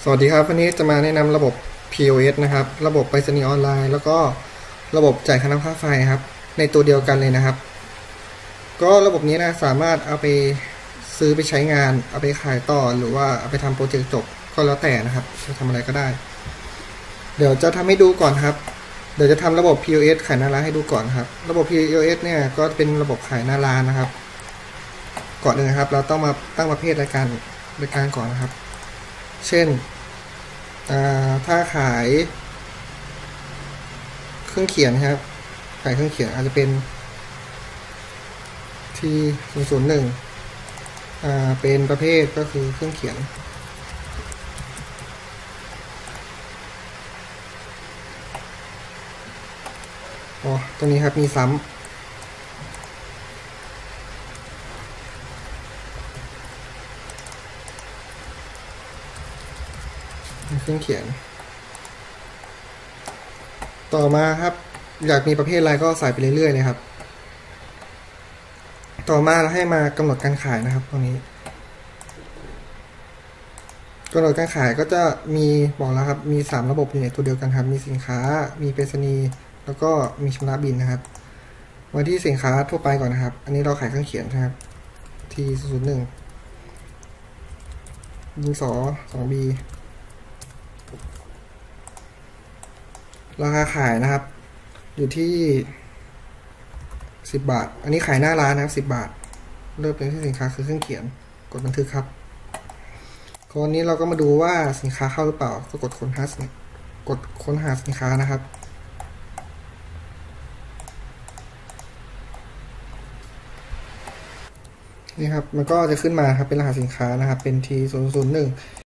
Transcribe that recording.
สวัสดีครับวันนี้จะมาแนะนำระบบ POS นะครับระบบไปรษณีย์ออนไลน์แล้วก็ระบบจ่ายค่าน้ำค่าไฟครับในตัวเดียวกันเลยนะครับก็ระบบนี้นะสามารถเอาไปซื้อไปใช้งานเอาไปขายต่อหรือว่าเอาไปทำโปรเจกต์จบก็แล้วแต่นะครับจะทำอะไรก็ได้เดี๋ยวจะทำให้ดูก่อนครับเดี๋ยวจะทำระบบ POS ขายหน้าร้านให้ดูก่อนครับระบบ POS เนี่ยก็เป็นระบบขายหน้าร้านนะครับก่อนอื่นนะครับเราต้องมาตั้งประเภทรายการก่อนนะครับเช่นถ้าขายเครื่องเขียนครับขายเครื่องเขียนอาจจะเป็นที่001เป็นประเภทก็คือเครื่องเขียนตรงนี้ครับมีซ้ำเครื่องเขียนต่อมาครับอยากมีประเภทอะไรก็ใส่ไปเรื่อยๆเลยครับต่อมาเราให้มากำหนดการขายนะครับตรงนี้กำหนดการขายก็จะมีบอกแล้วครับมี3ระบบอยู่ในตัวเดียวกันครับมีสินค้ามีไปรษณีย์แล้วก็มีชำระบินนะครับมาที่สินค้าทั่วไปก่อนนะครับอันนี้เราขายเครื่องเขียนนะครับที่001ดินสอ 2B ราคาขายนะครับอยู่ที่10 บาทอันนี้ขายหน้าร้านนะครับ10 บาทเริ่มเป็นที่สินค้าคือเครื่องเขียนกดบันทึกครับคราวนี้เราก็มาดูว่าสินค้าเข้าหรือเปล่าก็กดค้นหาสินค้านะครับนี่ครับมันก็จะขึ้นมาครับเป็นรหัสสินค้านะครับเป็น T001